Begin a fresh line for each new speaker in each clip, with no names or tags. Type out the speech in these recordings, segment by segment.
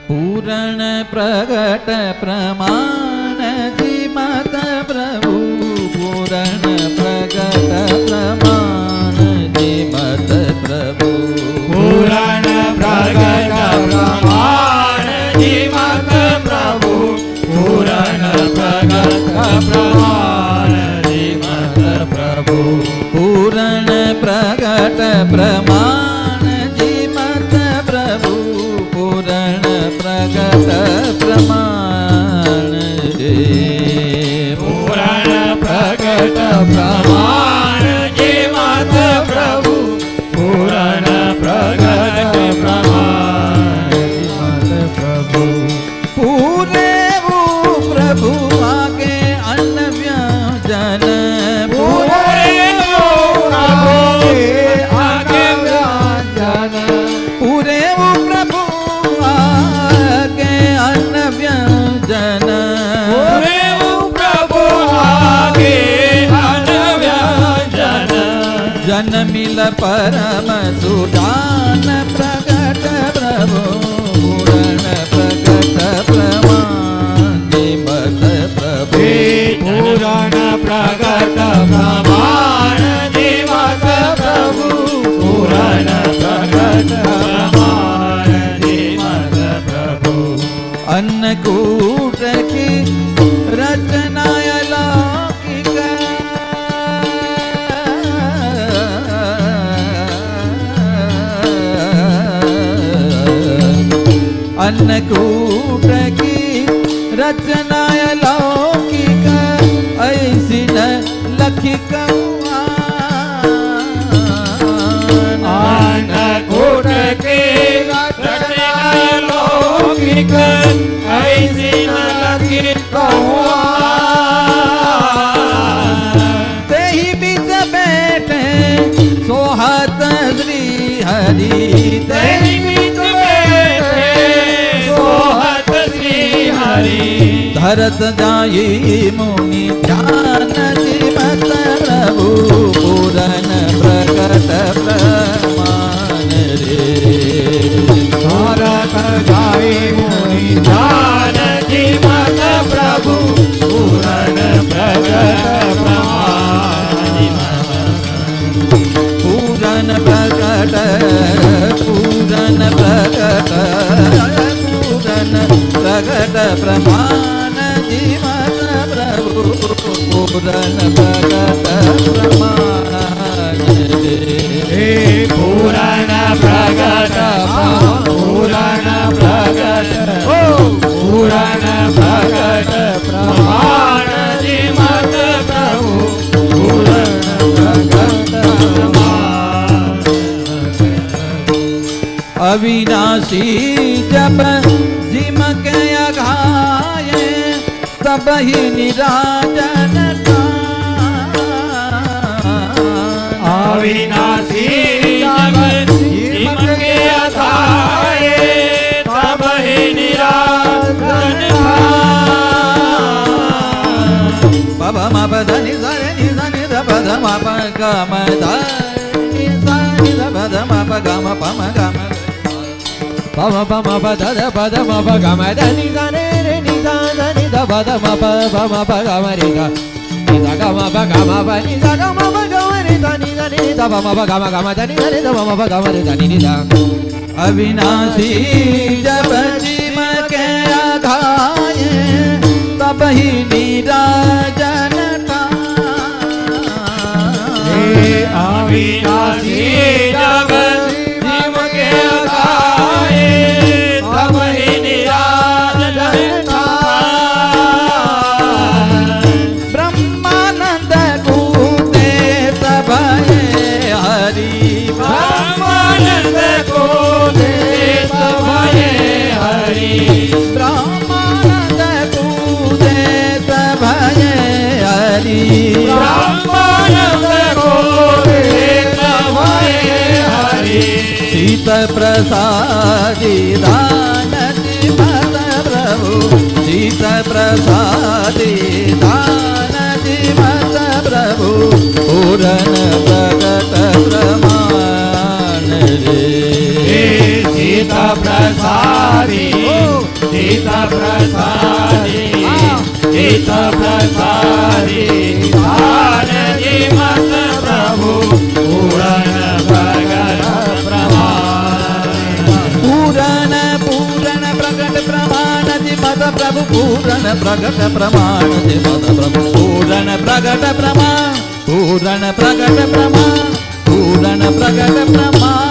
पूरण प्रगट प्रमाण जीमत प्रभु पूरण प्रगट प्रमाण जीमत प्रभु
पूरण प्रगट प्रमाण जीमत प्रभु पूरण प्रगट प्रमाण जीमत प्रभु
पूरण प्रगट प्रमाण जीमत प्रभु पूरण प्रगट प्रमाण
पूरण प्रगट प्रमाण जीमत प्रभु पूरण प्रगट प्रमाण जीमत प्रभु
पूरे वो प्रभु आगे अन्न व्यंजन
पूरे वो प्रभु आगे व्यंजन
पूरे वो प्रभु आगे अन्न व्यंजन
पूरे वो प्रभु आगे अन्न व्यंजन
जन मिल परम सुजान प्रगट प्रभु पूरण प्रगट प्रमाण जीमत प्रभु
पूरण प्रगट प्रमाण जीमत प्रभु पूरण प्रगट प्रमाण जीमत प्रभु
अन्नकूट की रचना अलौकिक अन्नकूट की रचना अलौकिक ऐसी न लखी
अन्नकूट की रचना अलौकिक ऐसी न लखी
ते ही बीच बैठे सोहत श्री हरि
ते ही बीच बैठे सोहत श्री हरि
धरत जाई मुनि ध्यान जीमत प्रभु पूरन प्रगट प्रमाण रे
भारत जाई मुनि ध्यान जीमत प्रभु पूरन प्रगट प्रमाण
पूरन प्रगट पूरन प्रगट पूरन प्रगट प्रमाण जीमत प्रभु पूरन प्रगट प्रमाण
हे पूरण प्रगट पूरण प्रगट पूरण प्रगट प्रमाण जीमत प्रभु पूरण प्रगट प्रमाण
अविनाशी जब जिम के अघाये तब ही निराजन
अविनाशी जब जिम के अघाये तब ही निराजन
पब मप धनि धनि धनि पद मप गम धनि धनि पद मप गम पम गम
पम पम पद पद मप गम धनि धनि रे नि धनि ध पद मप पम प गम रे ग नि ध गम प गम प नि ध गम प गम रे धनि धनि ध पम प गम गम धनि धनि ध पम प गम रे धनि नि ध
अविनाशी जब जिम के अघाये तब ही निराजन
अविनाशी जब जिम के अघाये तब ही निराजन
ब्रह्मानंद कूटे तब हरि
ब्रह्मानंद कूटे तब हरि
ब्रह्मानंद कूटे तब हरि
ब्रह्मानंद कूटे तब हरि
शीत प्रसादी दान जीमत प्रभु शीत प्रसादी दान जीमत प्रभु पूरन प्रगट प्रमाण रे
शीत प्रसादी ચિત્ત પ્રસાદી ચિત્ત પ્રસાદી આનંદી મત પ્રભુ પૂરણ પ્રગટ પ્રમાણ
પૂરણ પૂરણ પ્રગટ પ્રમાણ મત પ્રભુ પૂરણ પ્રગટ પ્રમાણ મત પ્રભુ પૂરણ પ્રગટ પ્રમાણ પૂરણ પ્રગટ પ્રમાણ પૂરણ પ્રગટ પ્રમાણ.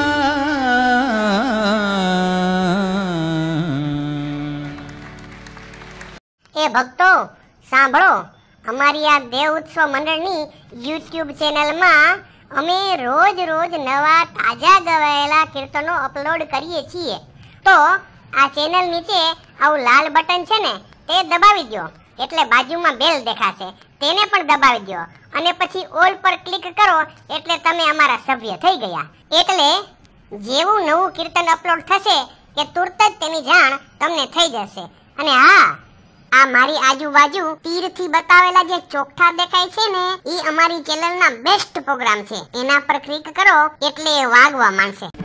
એ ભક્તો સાંભળો, અમારી આ દેવ ઉત્સવ મંડળની YouTube ચેનલમાં અમે રોજ નવા તાજા ગવાયેલા કીર્તનો અપલોડ કરીએ છીએ. તો આ ચેનલ નીચે આવું લાલ બટન છે ને, તે દબાવી દો એટલે બાજુમાં બેલ દેખાશે, તેને પણ દબાવી દો અને પછી ઓલ પર ક્લિક કરો એટલે તમે અમારા સભ્ય થઈ ગયા. એટલે જેવું નવું કીર્તન અપલોડ થશે કે તુરત જ તેની જાણ તમને થઈ જશે. અને હા, આ મારી આજુબાજુ તીરથી બતાવેલા જે ચોકઠા દેખાય છે ને, એ અમારી ચેનલના બેસ્ટ પ્રોગ્રામ છે. એના પર ક્લિક કરો એટલે વાગવા માંડશે.